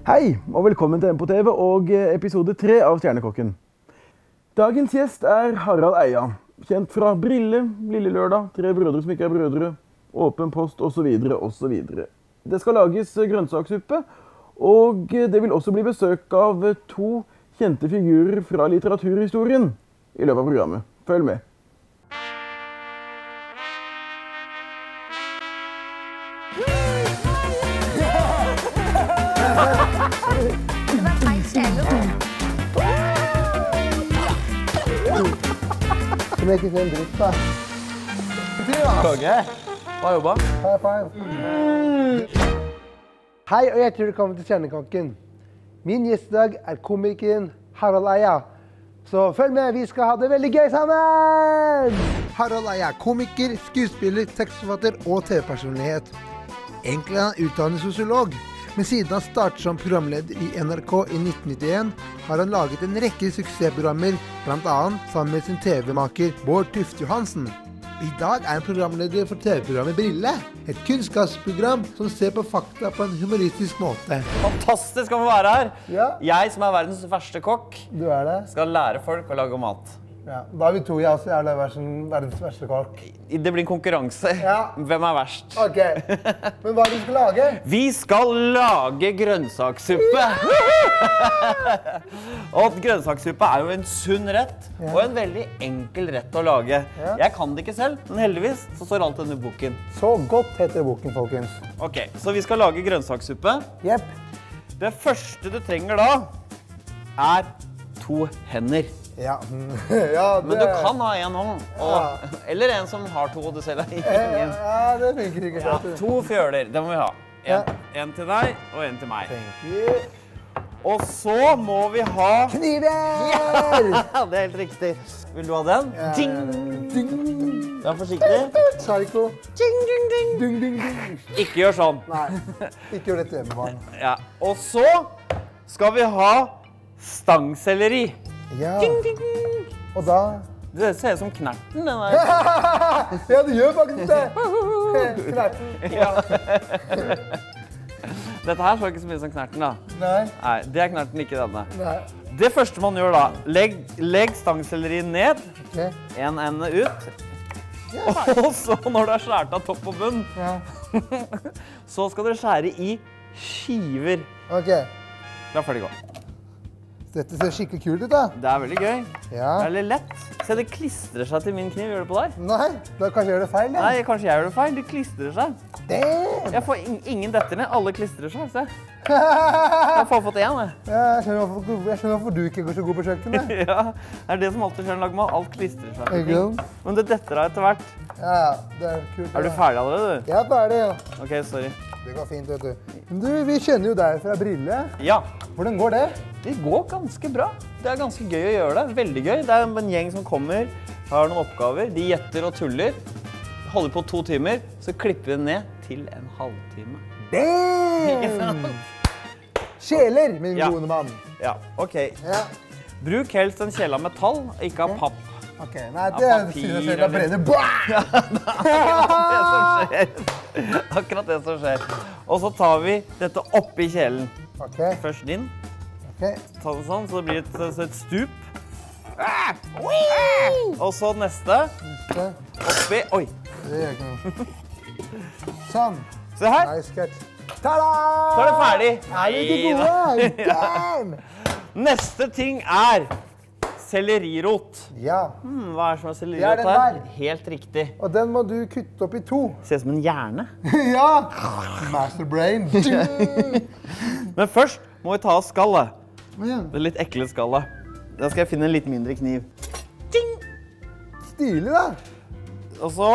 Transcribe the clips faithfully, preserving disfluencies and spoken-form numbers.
Hei, og velkommen til M på T V og episode tre av Stjernekokken. Dagens gjest er Harald Eia, kjent fra Brille, Lille Lørdag, Tre brødre som ikke er brødre, Åpen post og så videre og så videre. Det skal lages grønnsakssuppe, og det vil også bli besøk av to kjente figurer fra litteraturhistorien i løpet av programmet. Følg med. Det var feil kjele. Som jeg ikke ser en dritt, da. Konge. Bra jobba. High five. Hei, og hjertelig velkommen til Stjernekokken. Min gjest i dag er komikeren Harald Eia. Så følg med, vi skal ha det veldig gøy sammen! Harald Eia, komiker, skuespiller, tekstforfatter og T V-personlighet. Egentlig er han utdannet sosiolog. Men siden han startet som programleder i N R K i nitten nittien, har han laget en rekke suksessprogrammer, blant annet sammen med sin T V-maker Bård Tufte Johansen. I dag er han programleder for T V-programmet Brille, et kunnskapsprogram som ser på fakta på en humoristisk måte. Fantastisk å få være her. Ja. Jeg som er verdens verste kokk, Du er det? skal lære folk å lage mat. Ja. Da er vi to, jeg også er verdens verste kokk. Det blir en konkurranse. Ja. Hvem er verst? Ok, men hva er det du skal lage? Vi skal lage grønnsakssuppe! Og grønnsakssuppe er jo en sunn rett, Ja. og en veldig enkel rett å lage. Ja. Jeg kan det ikke selv, men heldigvis så står alt under boken. Så godt heter boken, folkens. Ok, så vi skal lage grønnsakssuppe. Jepp. Det første du trenger da, er to hender. Ja. Ja, det... Men du kan ha en hånd, og, Ja. eller en som har to, og du selv er Eh, ingen. Ja, det funker ikke. Ja, sant? to fjøler, det må vi ha. En, Ja. en til deg, og en til meg. Thank you. Og så må vi ha... Kniver! Ja, det er helt riktig. Vil du ha den? Ja. Ding! Ding! Vær forsiktig. Psycho. Ding, ding, ding. Ding, ding, ding. Ikke gjør sånn. Nei, ikke gjør dette hjemme, barn. Ja. Og så skal vi ha stangselleri. Ja, Ding, ding. og da... Det ser ut som knerten, den der. Ja, det gjør faktisk det. Knerten. Ja. Dette her så ikke så mye som knerten, da. Nei, Nei, det er knerten, ikke denne. nei. Det første man gjør da, legg, legg stangselleri ned, Ok, en ende ut, og så når du har skjært av topp og bunn, ja. så skal dere skjære i skiver. Ok, Da får det gå. dette ser skikkelig kult ut da. Det er veldig gøy. Ja. Det er litt lett. Se, det klistrer seg til min kniv. Gjør det på der? Nei, da kanskje jeg gjør det feil, ja. Nei, kanskje jeg gjør det feil. Det klistrer seg. Damn! Jeg får in ingen detter ned. Alle klistrer seg, se. Jeg får fått en, jeg. Ja, jeg skjønner hvorfor, jeg skjønner hvorfor du ikke går så god på kjøkkenet. Ja, det er det som alltid skjer når lager mat. Alt klistrer seg. til Ikke ting. sant? Men det detter av etter hvert. Ja, ja, det er kult. Er du ja. ferdig allerede, du? Jeg er ferdig, ja. Ok, sorry. Det går fint, vet du. Men du, vi kjenner jo deg fra Brille. Ja. Hvordan går det? Det går ganske bra. Det er ganske gøy å gjøre det. Veldig gøy. Det er en gjeng som kommer, har noen oppgaver. De gjetter og tuller. Holder på to timer, så klipper vi det ned til en halvtime. Ikke Damn! sant? Kjeler, min Ja. gode mann. Ja, ok. Ja. Bruk helst en kjele av metall, ikke av papp. Ok, nei, det er papir siden jeg ser eller- deg brenner. Bah! Det som skjer. Akkurat det som skjer. Og så tar vi dette oppi kjelen. Ok, Først din. ok. Ta det sånn, så det blir et, så et stup. Og så neste. Så, Oppi. Oi. det gjør ikke noe. Sånn. Se her. Nice catch. Ta-da! Så er det ferdig. Er vi ikke Neida. gode? Damn! Neste ting er sellerirot. Ja, Hmm, hva er det som er Det er sellerirot den her? der. Helt riktig. og den må du kutte opp i to. Ser ut som en hjerne. Ja! Master brain. Men først må vi ta av skallet. Ja. Det litt ekle skallet. Da skal jeg finne en litt mindre kniv. Stilig da. Og så...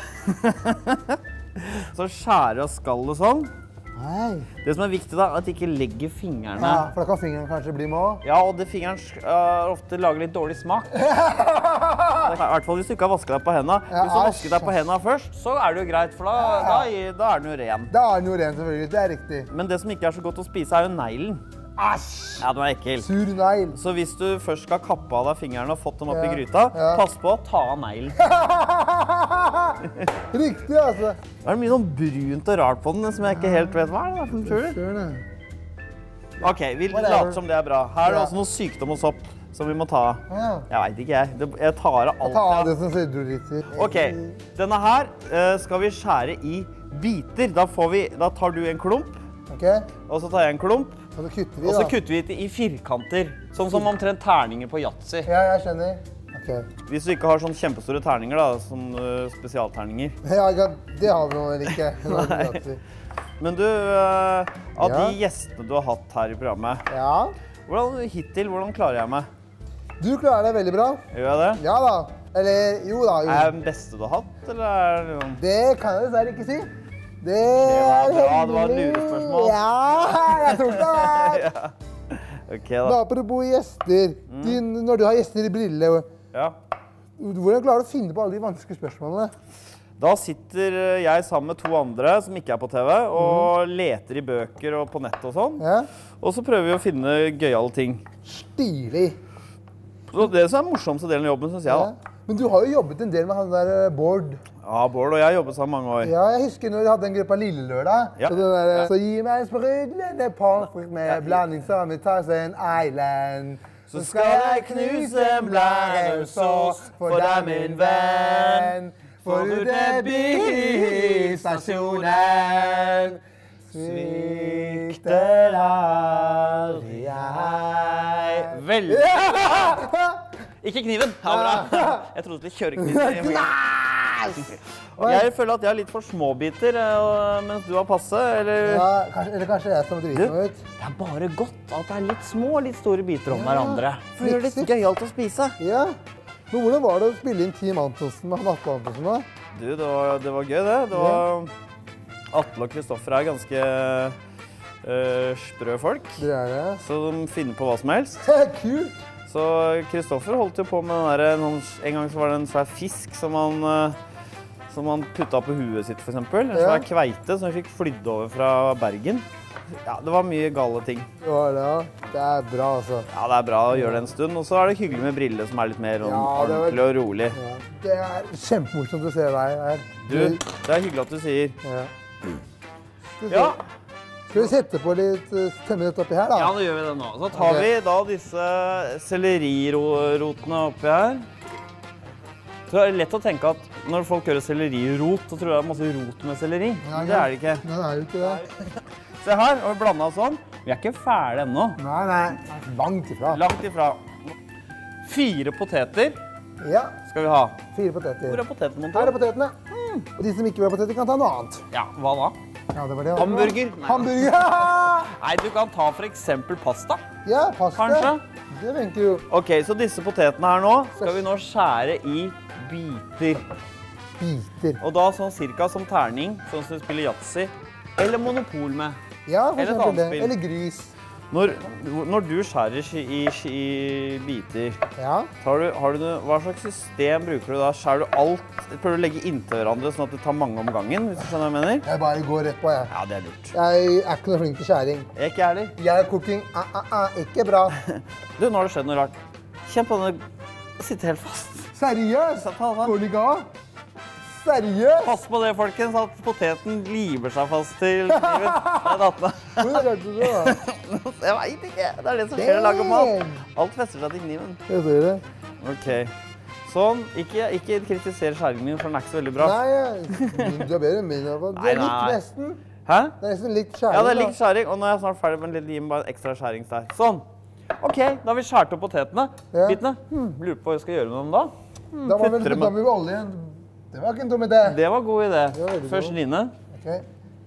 så skjærer jeg av skallet sånn. Nei. Det som er viktig da, er at de ikke legger fingrene. Ja, for da kan fingeren kanskje bli med også. Ja, og det fingeren uh, ofte lager litt dårlig smak. I hvert fall hvis du ikke har vasket deg på hendene. Ja, Hvis du har æsj, vasket deg på hendene først, så er det jo greit, for da, da, da er den jo ren. Da er den jo ren selvfølgelig, det er riktig. Men det som ikke er så godt å spise er jo neglen. Æsj! Ja, den er ekkel. Sur negl. Så hvis du først skal kappe av deg fingrene og fått dem opp i Ja, gryta, ja. pass på å ta av neglen. Riktig, altså. Det er mye sånn brunt og rart på den som jeg ikke helt vet hva er det, tror du? Skjønner det. Ok, vi Whatever. later som det er bra. Her er det Ja. også noe sykdom og sopp som vi må ta. Ja. Jeg vet ikke jeg. Det- Jeg tar av alt. Ta av jeg- det som ser du litt i. Ok, denne her eh, skal vi skjære i biter. Da, får vi, da tar du en klump, Ok, og så tar jeg en klump. og så kutter vi Og så da. kutter vi det i firkanter. Sånn som omtrent terninger på yatzy. Ja, jeg skjønner. Ok. Hvis du ikke har sånn kjempestore terninger, da, sånn eh, spesialterninger. Ja, ikke sant? Det har vi nå eller ikke. Men du, eh, av Ja. de gjestene du har hatt her i programmet, Ja, hvordan, hittil, hvordan klarer jeg meg? du klarer deg veldig bra. Gjør jeg det? Ja da. Eller, jo da, jo. Er jeg den beste du har hatt, eller er det noen... Det kan jeg dessverre ikke si. Det da, er bra, det var et hemmelig. lurespørsmål. Ja, jeg tok det der. Ok, Men da. apropos gjester. De, når du har gjester i brille, Ja. hvordan klarer du å finne på alle de vanskelige spørsmålene? Da sitter jeg sammen med to andre som ikke er på T V, og leter i bøker og på nett og sånn. Ja? Og så prøver vi å finne gøyale ting. Stilig. Så det som er morsomste delen av jobben, synes jeg Ja. da. Men du har jo jobbet en del med han der eh, Bård. Ja, Bård og jeg har jobbet sammen mange år. Ja, jeg husker når vi hadde en gruppe Lille Lørdag. Ja. Så, den der, Ja. så gi meg en sprudlende pommes med blanding som vi tar seg en island. Så skal jeg knuse en blæremsås for deg, min venn. Får du det bilstasjonen? Svikter aldri jeg. Veldig. Ikke kniven. Ja, bra. Jeg trodde du skulle kjøre kniven. Jeg føler at jeg har litt for små biter, eh, mens du har passe, eller... Ja, kanskje, eller kanskje jeg som driter meg ut. Det er bare godt at det er litt små og litt store biter om hverandre. For det gjør det Riktig. litt gøyalt å spise. Ja. Men hvordan var det å spille inn Team Antonsen med han Atle Antonsen da? Du, det var, det var gøy det. Det var... Atle og Kristoffer er ganske uh, sprø folk, Det er det. så de finner på hva som helst. Kult! Så Kristoffer holdt jo på med den der, en, en gang så var det en svær fisk som han, eh, som han putta på huet sitt, for eksempel. En svær Ja. kveite som vi fikk flydd over fra Bergen. Ja, det var mye gale ting. Det var det, ja. Det er bra, altså. Ja, det er bra å gjøre det en stund. Og så er det hyggelig med briller som er litt mer sånn Ja, det var- ordentlig og rolig. Ja. Det er kjempemorsomt å se deg her. Du, det er hyggelig at du sier. Ja. Skal vi, Ja, skal vi sette på litt uh, stemmelighet oppi her, da? ja, nå gjør vi det nå. Så tar Ok. vi da disse sellerirotene oppi her. Så er det lett å tenke at når folk hører sellerirot, så tror jeg det er masse rot med selleri. Ja, Men ja. det er det ikke. Nei, det er jo ikke det. Se her, og vi blanda sånn. Vi er ikke ferdig ennå. Nei, nei. Langt ifra. Langt ifra. Fire poteter Ja, skal vi ha. fire poteter. Hvor er poteten, mon tro? Her er potetene. Og de som ikke vil ha poteter, kan ta noe annet. Ja, hva da? Ja, det var det. Hamburger? Nei. Hamburger! Nei, du kan ta for eksempel pasta. Ja, pasta. Kanskje? Det venter jo. Ok, så disse potetene her nå skal vi nå skjære i biter. Biter. Og da sånn cirka som terning, sånn som du spiller yatzy, eller monopol med. Ja, for Eller et eksempel annet det. spill. Eller gris. Når, når du skjærer i, i, i biter, Ja. tar du, har du, noe- hva slags system bruker du da? Skjærer du alt, prøver du å legge inntil hverandre sånn at det tar mange om gangen, hvis du skjønner hva jeg mener? Jeg bare går rett på, jeg. Ja, det er lurt. Jeg er ikke noe flink til skjæring. Jeg er ikke ærlig. Jeg er cooking. Ah, ah, ah, ikke bra. Du, nå har det skjedd noe rart. Kjenn på denne, sitter helt fast. Seriøst? Ta den. Går den ikke av? Seriøst? Pass på det, folkens, at poteten limer seg fast til kniven. Nei, dattene. Hvordan lærte du det, da? Jeg vet ikke. Det er det som skjer å lage mat. Alt fester seg til kniven. Jeg ser det. Ok. Sånn. Ikke, ikke kritiser skjæringen min, for den er ikke så veldig bra. Nei, jeg- du er bedre enn min. i hvert fall. Det Nei, er litt nei. nesten. Hæ? Det er nesten litt skjæring. Ja, det er da. litt skjæring, og nå er jeg snart ferdig med en liten lim, bare en ekstra skjæring der. Sånn. Ok, da har vi skjært opp potetene. Ja. Bitene. Hmm, lurer på hva jeg skal gjøre med dem da. Da må vi putter dem- da må vi olje. Det var ikke en dum idé. Det var en god idé. Det var veldig Først god. line. Ok.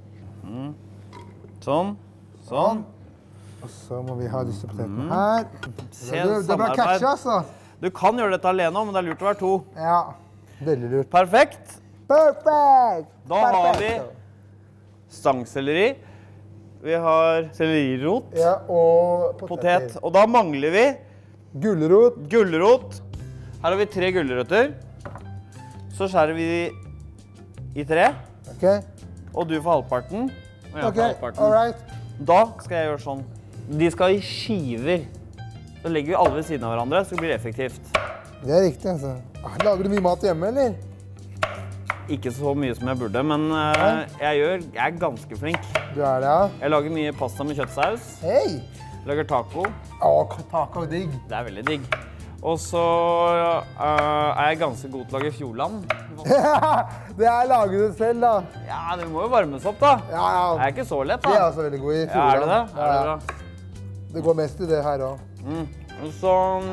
Sånn. Sånn. Og så må vi ha disse potetene her. Se, Det, det er bra samarbeid. catch, altså. Du kan gjøre dette alene, men det er lurt å være to. Ja. Veldig lurt. Perfekt. Perfekt! Da har vi Perfekt. stangselleri. Vi har sellerirot, Ja, og poteter. potet, og da mangler vi Gulrot. gulrot. Her har vi tre gulrøtter. Så skjærer vi de i tre, Ok, og du får halvparten, og jeg ok, får halvparten. all right. Da skal jeg gjøre sånn. De skal i skiver. Så legger vi alle ved siden av hverandre, så blir det effektivt. Det er riktig, altså. Ah, Lager du mye mat hjemme, eller? Ikke så mye som jeg burde, men eh, jeg, gjør, jeg er ganske flink. Du er det, ja. Jeg lager mye pasta med kjøttsaus. Hei! lager taco. Å, taco er digg. Det er veldig digg. Og så uh, er jeg ganske god til å lage fjordland. Det er laget du selv, da. Ja, det må jo varmes opp, da. Ja, ja. Det er ikke så lett, da. Det er også veldig god i Ja, fjordland. er det det? Ja, Er det ja. bra? Det går mest i det her også. Mm. Og så...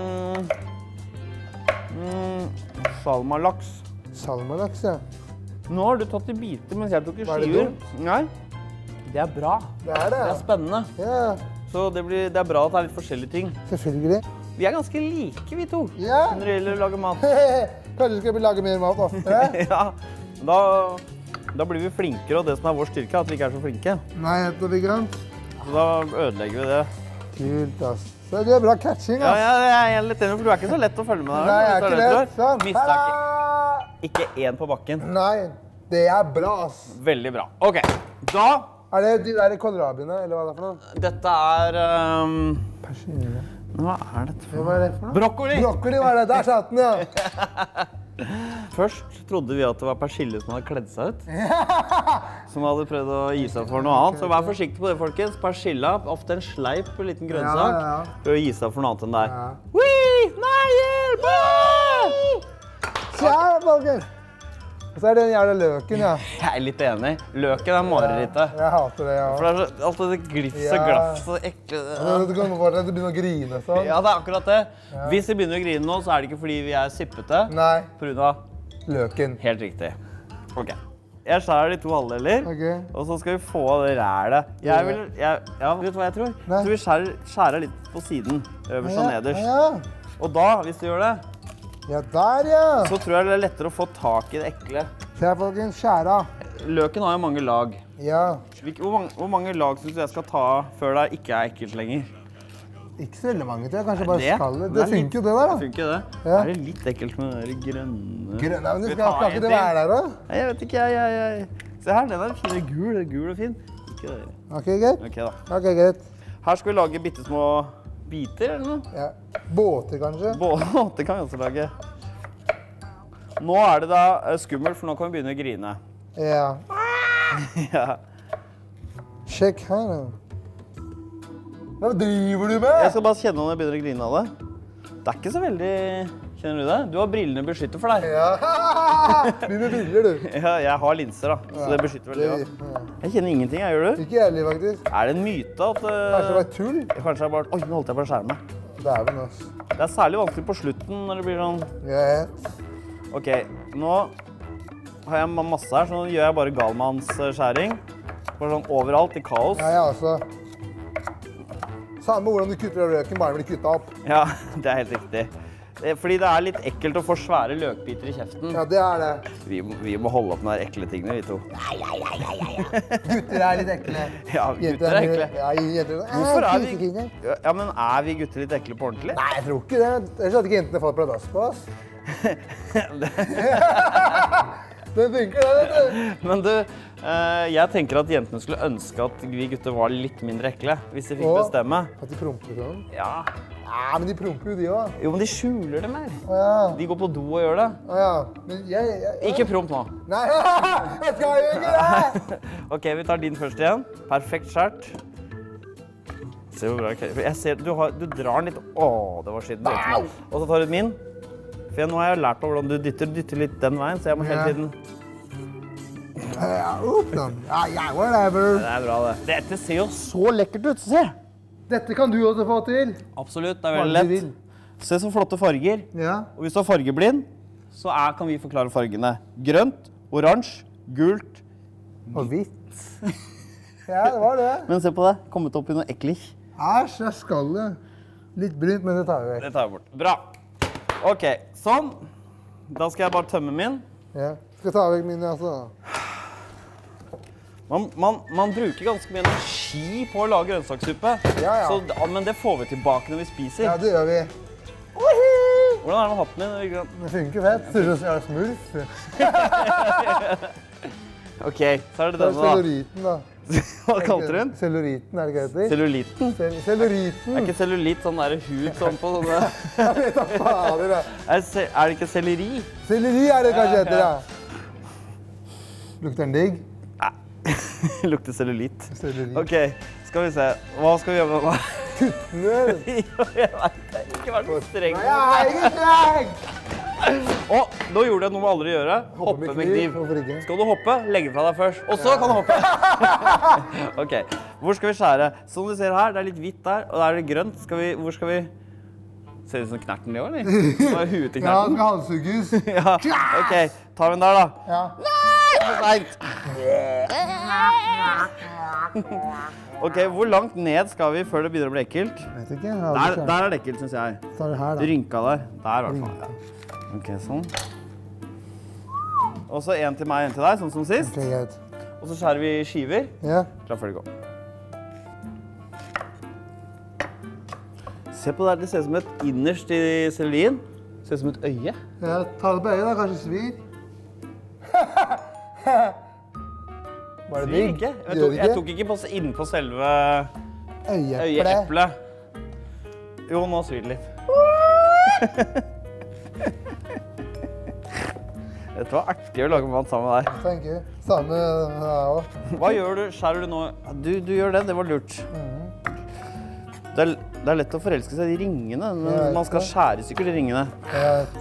Mm, salmalaks. Salmalaks, ja. Nå har du tatt i biter, mens jeg tok i Var det skiver. dumt? Nei. Det er bra. Det er det, Det er ja. spennende. Ja, Så det, blir, det er bra at det er litt forskjellige ting. selvfølgelig. Vi er ganske like, vi to, Ja. når det gjelder å lage mat. Kanskje du skal lage mer mat oftere? Ja, da, da blir vi flinkere, og det som er vår styrke er at vi ikke er så flinke. Nei, nettopp ikke sant? Så da ødelegger vi det. Kult, ass. Så du er bra catching, Ja, ass. ja, jeg er litt enig, for du er ikke så lett å følge med der. Nei, jeg er Hvis du ikke redd lett. for. Sånn. Mistet Ta-da! ikke, ikke én på bakken. Nei, det er bra, ass. Veldig bra. Ok, da, Er det de der kålrabiene, eller hva er det for noe? dette er... Um, Persille. hva er dette for Hva noe? er det for noe? Brokkoli! Brokkoli var det. Der satt den, ja. Først trodde vi at det var persille som hadde kledd seg ut. Som hadde prøvd å gi seg for noe annet. Så vær forsiktig på det, folkens. Persille er ofte en sleip og liten grønnsak. Ja, ja, ja. For å gi seg for noe annet enn deg. Ja. Wii! Nei, hjelp! Tja, folkens. Og så er det den jævla løken, ja. Jeg er litt enig. Løken er marerittet. Jeg hater det, ja. For det er så, alt det glifs og Ja. glass og ekle... Du kan fortsatt begynne å grine sånn. Ja, det er akkurat det. Hvis vi begynner å grine nå, så er det ikke fordi vi er sippete. Nei, På grunn av løken. helt riktig. Ok. Jeg skjærer de to halvdeler, Ok. og så skal vi få av det rælet. Jeg vil... Jeg, ja, vet du hva jeg tror? Nei. Så vi skjærer, skjærer litt på siden, øverst og nederst. Ja, Og da, hvis du gjør det, ja, der, ja. så tror jeg det er lettere å få tak i det ekle. Se her, folkens, skjæra. Løken har jo mange lag. Ja, Hvil- Hvor mange, hvor mange lag synes du jeg skal ta før det ikke er ekkelt lenger? ikke så veldig mange, tror jeg. Kanskje bare Det? skallet. Det Det er litt- funker jo det der, Det da. funker det. Ja. Er det litt ekkelt med det der grønne? Grønn, nei, men du vi skal, ta skal en ikke det til? være der, da? Nei, jeg vet ikke, jeg, jeg, jeg. Se her, den er fin, den er gul, den er gul og fin. Ikke det. Ok, greit. Ok da. Ok, greit. Her skal vi lage bittesmå biter, eller noe? Ja. Båter, kanskje? Båt, det kan vi også lage. Nå er det da eh, skummelt, for nå kan vi begynne å grine. Ja. Ja. Sjekk her, da. Hva driver du med? Jeg skal bare kjenne om jeg begynner å grine av det. Det er ikke så veldig... Kjenner du det? Du har brillene beskyttet for deg. Ja. Mine briller, du. Ja, jeg har linser da, så det beskytter veldig godt. Ja. Jeg kjenner ingenting, jeg gjør du? Ikke ærlig, faktisk. Er det en myte at... eh, Kanskje det var tull? Kanskje jeg bare... Oi, nå holdt jeg på å skjære meg. Dæven, ass. Det er særlig vanskelig på slutten når det blir sånn... Jeg vet. Ok, nå har jeg ma- masse her, så nå gjør jeg bare galmannsskjæring. Bare sånn overalt i kaos. Ja, jeg også. Samme hvordan du kutter av løken, bare den blir kuttet opp. Ja, det er helt riktig. Det er Fordi det er litt ekkelt å få svære løkbiter i kjeften. Ja, det er det. Vi, må- vi må holde opp med de ekle tingene, vi to. Gutter er litt ekle. Ja, gutter er ekle. Ja, jenter er Hvorfor er vi... fisekinger. Ja, men er vi gutter litt ekle på ordentlig? Nei, jeg tror ikke det. Ellers hadde ikke jentene fått pladask på oss. Det funker, det, vet du. Men du, eh, jeg tenker at jentene skulle ønske at vi gutter var litt mindre ekle, hvis de fikk Og- bestemme. At de promper sånn. Ja. Ja, men de promper jo de også. Jo, men de skjuler det mer. Å ja. De går på do og gjør det. Å ja. Men jeg... jeg, jeg Ikke promp nå. Nei, jeg skal jo ikke det! Ok, vi tar din først igjen. Perfekt skjært. Se hvor bra jeg klarer. Jeg ser, du, har, du drar den litt. Åh, det var skitten. Au! Og så tar du min. For jeg, nå har jeg lært meg hvordan du dytter, dytter litt den veien, så jeg må hele Ja. tiden... Ja, opp da. Ja, ja, whatever. Det er bra det. Dette ser jo så lekkert ut, se! Dette kan du også få til. Absolutt, det er Bare veldig du vil. lett. Se så flotte farger. Ja. Og hvis du er fargeblind, så er, kan vi forklare fargene. Grønt, oransje, gult. Og hvitt. Ja, det var det. Men se på det, kommet opp i noe ekkelig. Æsj, jeg skal det. Litt brunt, men det tar vi vekk. Det tar vi bort. Bra. Ok, sånn. Da skal jeg bare tømme min. Ja. Skal ta vekk mine, altså. Man, man, man bruker ganske mye energi på å lage grønnsakssuppe. Ja, ja. Så, ja, men det får vi tilbake når vi spiser. Ja, det gjør vi. Hvordan er det med hatten min? Virker den- Det funker fett. Ser ut som jeg har smurf. Ok, så er det Det er denne da. celluliten, da. Hva kalte du den? Celluliten, er det ikke det heter? Celluliten? Cell- Er Celluliten. ikke cellulitt sånn der hud sånn på sånne... Jeg vet da fader, da. Er, se, er det ikke selleri? Selleri er det kanskje Ja, heter, ja. ja. Lukter den digg? Lukter cellulitt. Selleri. Ok, skal vi se. Hva skal vi gjøre med den? kuttene. Jo, jeg vet det. Ikke vær så streng. Nei, jeg er ikke streng! Å, nå gjorde jeg noe vi aldri gjør. Hoppe med kniv. Hvorfor ikke? Skal du hoppe, legge fra deg først. Og så kan du hoppe. Ok, hvor skal vi skjære? Som du ser her, det er litt hvitt der, og der er det grønt. Skal vi, hvor skal vi... Ser det ut som knerten det også, eller? Det var huet til Ja, knerten. den skal halshugges. Ja, ok. Tar vi den der, da. Ja. For sent. Ok, hvor langt ned skal vi før det begynner å bli ekkelt? Vet ikke. Der, der er det ekkelt, synes jeg. Så er det her, da. Rynka der. Der, i hvert fall. Ok, sånn. Og så en til meg, en til deg, sånn som sist. Ok, greit. Og så skjærer vi skiver. Ja. Klar før det går. Se på det her, det ser ut som et innerst i sellerien. Det ser ut som et øye. Ja, ta det på øyet da, kanskje svir. Var det Svir digg? ikke. Jeg Gjør tok, det jeg ikke? tok ikke på innpå selve Øyeeple. øyeeplet. Jo, nå svir det litt. Det var artig å lage mat sammen med deg. Thank you. Samme her også. Hva gjør du? Skjærer du nå? Du, du gjør det, det var lurt. Det er, det er lett å forelske seg i ringene, Jeg men vet man skal det. skjære i stykker de ringene. Jeg vet.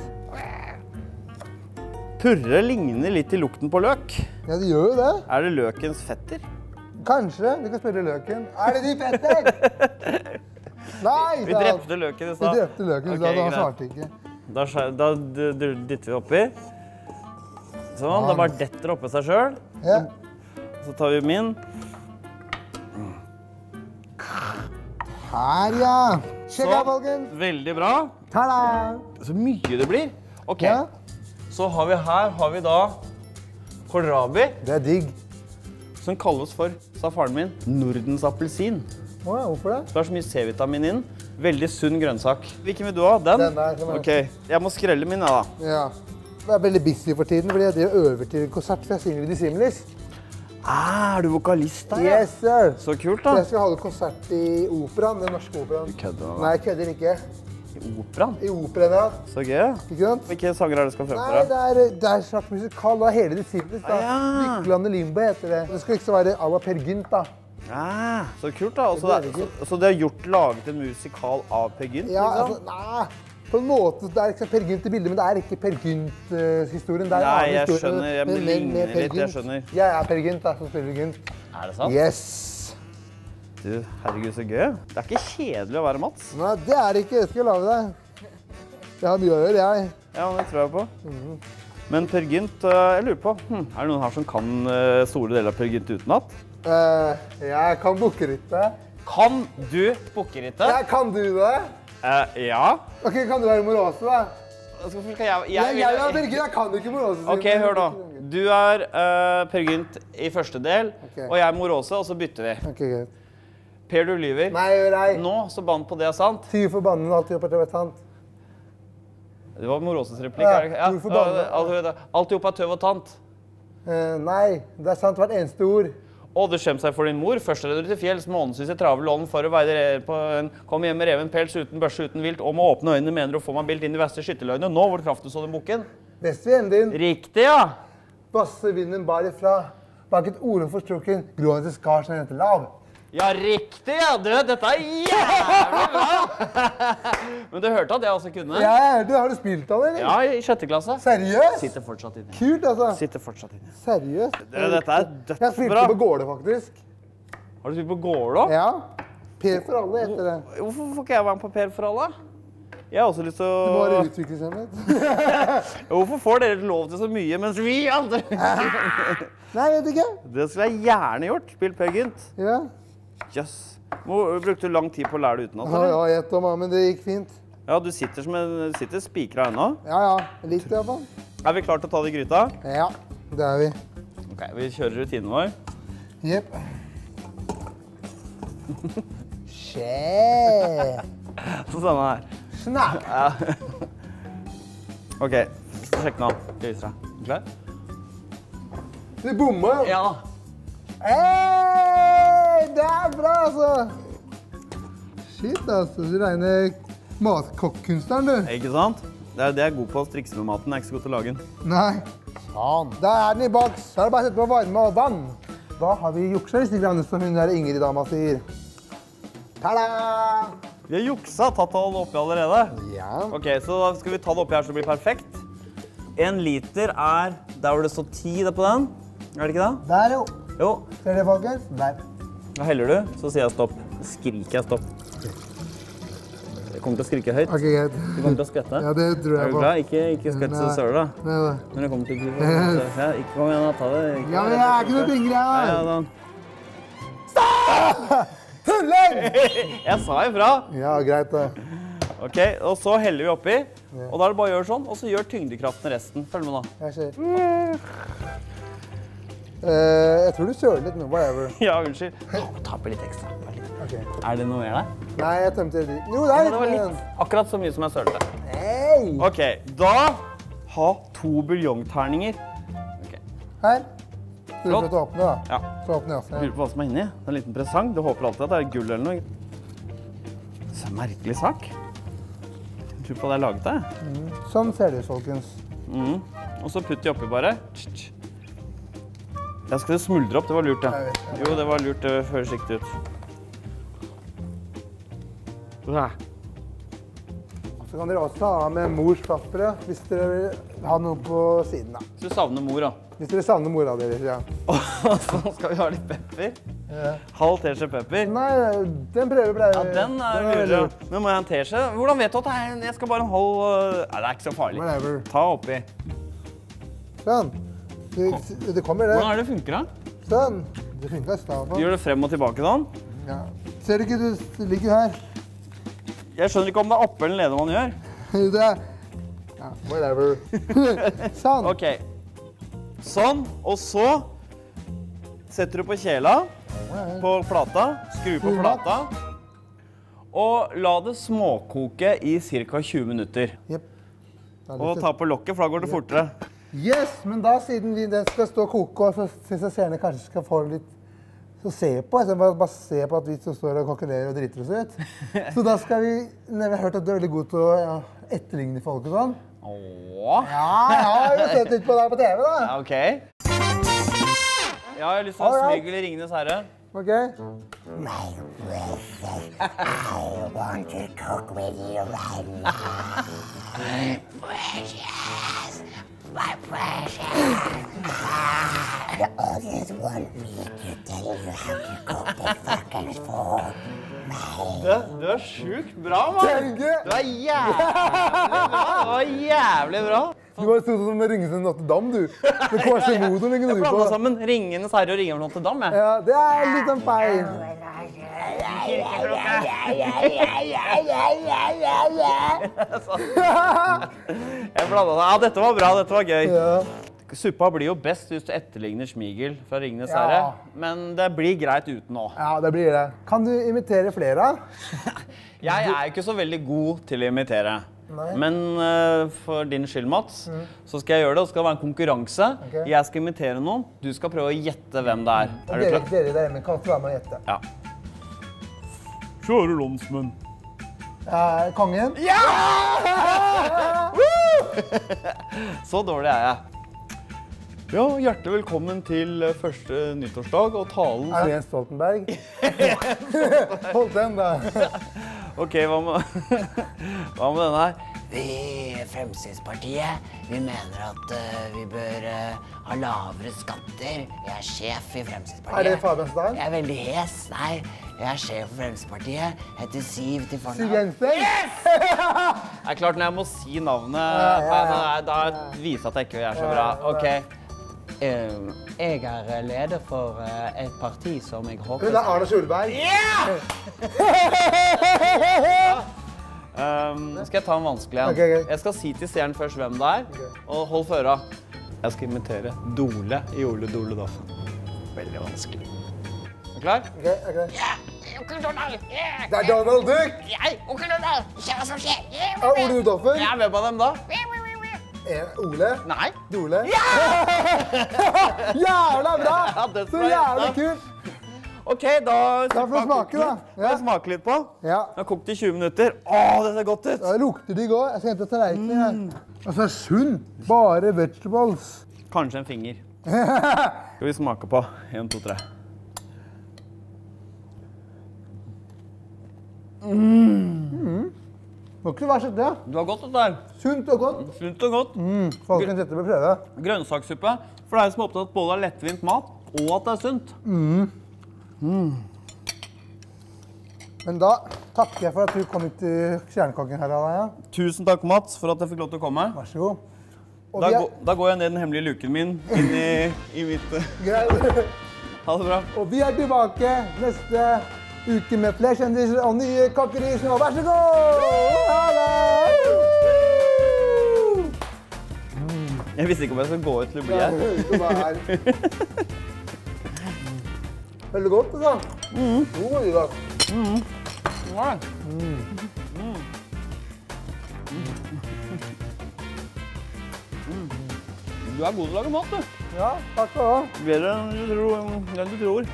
Purre ligner litt i lukten på løk. Ja, det gjør jo det. Er det løkens fetter? Kanskje. Vi kan spørre løken. Er det de fetter? Nei, Vi sa han. drepte løken i Vi stad. drepte løken, Ok, sa han. Han greit. svarte ikke. Da, skjær- da d- d- dytter vi oppi. Sånn, det bare detter oppe seg selv. Ja. Så tar vi min. Her, ja. Sjekk her, Så, folkens. veldig bra. Ta-da! Så mye det blir. Ok, Ja. så har vi her, har vi da kålrabi, Det er digg. som kalles for, sa faren min, Nordens appelsin. Å, ja, hvorfor det? Det er så mye C-vitamin inn. Veldig sunn grønnsak. Hvilken vil du ha? Den? Den der, som er- Ok, jeg må skrelle min, ja da. Ja. Jeg er veldig busy for tiden, fordi jeg øver til en konsert, for jeg synger i Dissimilis. Ah, er du vokalist da? Yes, sir. Så kult Så da. jeg skal holde konsert i operaen, den norske operaen. Kødder du? Nei, jeg kødder ikke. I operaen? I operaen, ja. Så gøy, ja. Ikke sant? Hvilke sanger er det du skal Nei, fremføre? det er, det er en slags musikal, da. Hele Dissimilis, da. Ah, ja. Lykkelandet Limbo heter det. Det skal ikke så være à la Per Gynt, da. Ah, så kult da. Og så, Det er det, det så, så de har gjort laget en musikal av Per Gynt, Ja, liksom? altså, nei. På en måte, det er ikke Per Gynt i bildet, men det er ikke Per Gynt-historien. Det er en Nei, annen jeg historie, skjønner. Ja, men det med- med- ligner med Per litt, jeg Gynt. skjønner. Jeg er Per Gynt, da, som spiller Gynt. Er det sant? Yes! Du, herregud, så gøy. Det er ikke kjedelig å være Mats. Nei, det er det ikke. Det skal jeg love deg. Jeg har mye å gjøre, jeg. Ja, det tror jeg på. Men Per Gynt, øh, jeg lurer på, hm, er det noen her som kan øh, store deler av Per Gynt utenat? Eh, jeg kan bukkerittet. Kan du bukkerittet? Jeg kan du det? Eh, ja. Ok, kan du være Morose, da? Altså, Hvorfor skal jeg... Jeg, jeg, jeg, vil- jeg, jeg kan ikke Morose. Ok, hør nå. Du er øh, Per Gynt i første del, Ok. og jeg er Morose, og så bytter vi. Ok, greit. Per, du lyver. Nei, nei. Nå, så bann på det er sant. Ty forbannen alltid opp etter hvert sant. Det var Moroses replikk, Ja, er det ikke? du forbanner. alt, alt i opp er tøv og tant. Eh, nei, det er sant hvert eneste ord. Og du skjem seg for din mor. Først redder du til fjells, månedsvis i travel ånden for å veide re- på en kom hjem med reven pels uten børse, uten vilt, og med åpne øyne mener du får man bilt inn i verste skytterløgnet. Nå hvor kraften så den bukken. Vestvinden din, Riktig, ja. basse vinden bar ifra. Bak et ord forstrukken, grående skar som heter lav. Ja, riktig, ja. Du, dette er jævlig bra. Men du hørte at jeg også kunne? Ja, du har du spilt den, eller? Ja, i sjette klasse. Seriøst? Sitter fortsatt inne. Kult, altså. Sitter fortsatt inne. Seriøst? Det- dette er Jeg spilte dødsbra. på Gårde, faktisk. Har du spilt på Gårdå? Ja. Per for alle heter det. Hvorfor får ikke jeg være med på Per for alle? Jeg har også lyst til Du må være å... utviklingshemmet. Hvorfor får dere lov til så mye, mens vi andre... Nei, jeg vet ikke. Det skulle jeg gjerne gjort. Spilt Per Gynt. Ja. Jøss. Hvor- Brukte du lang tid på å lære det utenat, Ja, eller? ja, gjett om, men det gikk fint. Ja, du sitter som en du sitter spikra ennå. Ja, ja. Litt i hvert fall. Er vi klare til å ta det i gryta? Ja, det er vi. Ok, vi kjører rutinen vår. Jepp. Skje. Sånn her. Snakk. Ja. Ok, sjekk nå. Skal jeg vise deg. Er du klar? Du bomma. Ja. Hey, det er bra, altså. Shit, altså. Du regner matkokkunstneren, du. Ikke sant? Det er det jeg er god på å trikse med maten. Jeg er ikke så god til å lage den. Nei. Sånn. Da er den i boks. Da er det bare å sette på varme og vann. Da har vi juksa litt, grann, som hun der Ingrid-dama sier. Ta-da! Vi har juksa, tatt alle oppi allerede. Ja. Ok, så da skal vi ta det oppi her så det blir perfekt. En liter er der hvor det står ti det på den. Er det ikke det? Der jo. Jo. Ser dere, folkens? Der. Da heller du, så sier jeg stopp. Skriker jeg stopp. Jeg kommer til å skrike høyt. Ok, greit. Du kommer til å skvette. Ja, det tror Er jeg du på. klar? Ikke, ikke skvett så Nei. søler da. Nei, nei. Når det kommer til å ja, ikke kom igjen da, ta det. Ikke, Ja, men jeg er ikke noe pingre Ja, her. ja, da. Tulling! Jeg sa ifra. Ja, greit det. Ok, og så heller vi oppi. Og da er det bare å gjøre sånn, og så gjør tyngdekraften resten. Følg med da. Jeg ser. Eh, jeg tror du søler litt nå, whatever. Ja, unnskyld. Ta oppi litt ekstra. Bare litt. Ok. Er det noe mer der? Nei, jeg tømte litt. Jo, det er Ja, litt det var mer litt. igjen. Akkurat så mye som jeg sølte. Hei! Ok, da ha to buljongterninger. Ok. Her. Du Flott. får til å åpne da. Ja. Så åpner jeg også. Lurer på hva som er inni. Det er en liten presang. Du håper alltid at det er gull eller noe. Så merkelig sak. Jeg tror på det er laget det. Sånn ser det ut, folkens. Mm. Og så putt de oppi bare. Jeg skal det smuldre opp, det var lurt det. Jeg vet, jeg Jo, det var lurt, det høres riktig ut. Ja. Så kan dere også ta av med mors plaster, hvis dere vil ha noe på siden da. Så du savner mor da. Hvis dere savner mora deres, ja. Og så skal vi ha litt pepper. Ja. Halv teskje pepper. Nei, den prøver pleier. Ja, den er lurere. Men må jeg ha en teskje? Hvordan vet du at det er, jeg skal bare en halv... Nei, det er ikke så farlig. Whatever. Ta oppi. Sånn. Det, det kommer det. Hvordan er det funker da? Sånn. Det funker i stedet Du gjør det frem og tilbake sånn. Ja. Ser du ikke, du ligger her. Jeg skjønner ikke om det er oppe eller nede man gjør. Det er... Ja, whatever. Sånn. Ok. Sånn, og så setter du på kjela, på plata, skru på plata, og la det småkoke i ca. tjue minutter. Jep. Og ta på lokket, for da går det fortere. Yes, men da siden vi, den skal stå og koke, og så synes jeg seerne kanskje skal få litt så se på, jeg bare, bare se på at vi som står og kokkelerer og driter oss ut. Så da skal vi, når vi har hørt at du er veldig god til å ja, etterligne folk og sånn. Åh. Ja, jeg har jo sett litt på deg på T V da. Ja, ok. Ja, jeg har lyst til å Alright. smygle Ringenes herre. Ok? Du, du er sjukt bra, mann. Helge! Du er jævlig bra. Du var jævlig bra. Du var sånn som Ringenes til Notre Dame, du. Med Quasimodo ligger Jeg du på. blandet sammen Ringenes herre og Ringen fra Notre Dame, jeg. Ja, det er litt sånn feil. Jeg blandet det. Ja, dette var bra, dette var gøy. Ja. Suppa blir jo best hvis du etterligner Smigel fra Ringenes Ja. herre. Men det blir greit uten nå. Ja, det blir det. Kan du imitere flere? Jeg er jo ikke så veldig god til å imitere. Nei. Men uh, for din skyld, Mats, så skal jeg gjøre det. Og skal være en konkurranse. Ok. Jeg skal imitere noen. Du skal prøve å gjette hvem det er. Og Er du dere, klar? dere der hjemme kan få være med å gjette. Ja. Kjære landsmenn. Eh, kongen? Så dårlig er jeg. Ja, hjertelig velkommen til eh, første nyttårsdag og talen. Er det Jens Stoltenberg? Hold den da. Ok, hva med, hva med denne her? Vi i Fremskrittspartiet, vi mener at eh, vi bør eh, ha lavere skatter. Jeg er sjef i Fremskrittspartiet. Er det Fabian Stang? Jeg er veldig hes. Nei, jeg er sjef i Fremskrittspartiet. Jeg heter Siv til Siv fornavn. Jensen? Det er klart når jeg må si navnet, ja, ja. da, da viser at jeg ikke er så bra. Ok. Eh, jeg er leder for eh, et parti som jeg håper... Hun er Arne Solberg. Um, nå skal jeg ta en vanskelig en. Ok, ok. Jeg skal si til seeren først hvem det er, og hold for øra. Jeg skal imitere Dole i Ole Dole Doffen. Veldig vanskelig. Er du klar? Ok, ok. Onkel Donald! Yeah. Det er Donald Duck! Jeg, onkel Donald! Kjære som skjer! Yeah. Er Ole Doffen? Ja, hvem av dem da? Eh, Ole? Nei. Dole? Jævla bra! Ja, det Så tror jeg. jævla kult! Ok, da... Da får vi smake da. Ja. Jeg smake litt på. Ja. Jeg har kokt i tjue minutter. Åh, det ser godt ut. Det lukter digg også. Jeg skal hente tallerkenen her. Altså, sunt. Bare vegetables. Kanskje en finger. Skal vi smake på? En, to, tre. Mm. Må ikke være sånn det. Du har godt dette her. Sunt og godt. Sunt og godt. Mm. Folkens, dette bør prøve. Grønnsakssuppe for deg som er opptatt både av lettvint mat og at det er sunt. Mm. Mm. Men da takker jeg for at du kom hit til Stjernekokken her, Alaya. Tusen takk, Mats, for at jeg fikk lov til å komme. Vær så god. Og Da, vi er... gå, da går jeg ned den hemmelige luken min inn i, i mitt... Greit. Ha det bra. Og vi er tilbake neste uke med flere kjendiser og nye kokker i snå. Vær så god! Ha det! Jeg visste ikke om jeg skulle gå ut til å bli Ja, her. det høres jo bare her. Veldig godt, altså. Mm. God, veldig godt. Mm. Ja. Mm. Mm. Du er god til å lage mat, du. Ja, takk skal du ha. Bedre enn du tror. Enn du tror.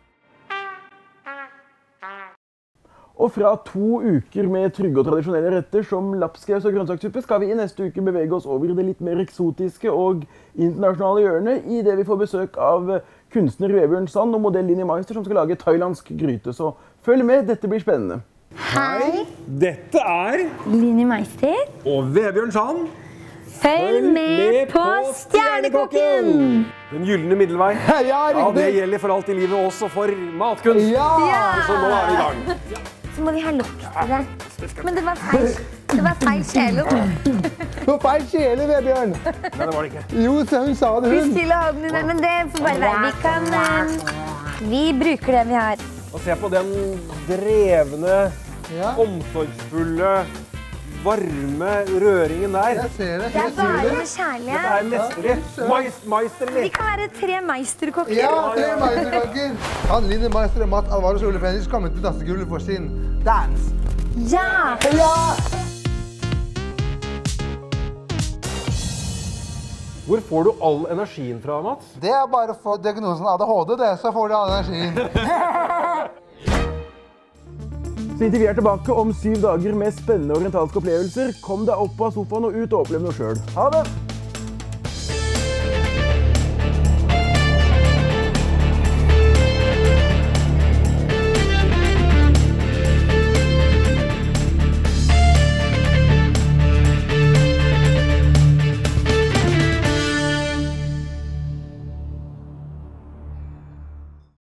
Og fra to uker med trygge og tradisjonelle retter som lapskaus og grønnsakssuppe skal vi i neste uke bevege oss over i det litt mer eksotiske og internasjonale hjørnet i det vi får besøk av kunstner Vebjørn Sand og modell Linni Meister som skal lage thailandsk gryte. Så følg med, dette blir spennende. Hei, Dette er Linni Meister. og Vebjørn Sand, Følg med på Stjernekokken! den gylne middelvei. Ja, Ja, det riktig. gjelder for alt i livet, også for matkunst. Ja! Så nå er vi i gang. Så må vi ha lokk til det. Men det var feil. Det var feil kjele. Du har feil kjele, Vebjørn. Nei, det var det ikke. Jo, så hun sa det, Vi hun. skulle ha den i det, men det får bare være. Vi kan... eh, Vi bruker det vi har. Og se på den drevne, Ja, omsorgsfulle, varme røringen der. jeg ser det. Det er Jeg ser bare det. med Det kjærlighet. er mesterlig. Mais, Vi meisterlig. kan være tre meisterkokker. Ja, tre meisterkokker. Han Linni Meister og Mats Alvarez og Ole Fenris kommer til dansegulvet for sin dans. Ja! Ja! Hvor får du all energien fra, Mats? Det er bare å få diagnosen A D H D, det, så får du all energien. Så inntil vi er tilbake om syv dager med spennende orientalske opplevelser, kom deg opp av sofaen og ut og opplev noe selv. Ha det!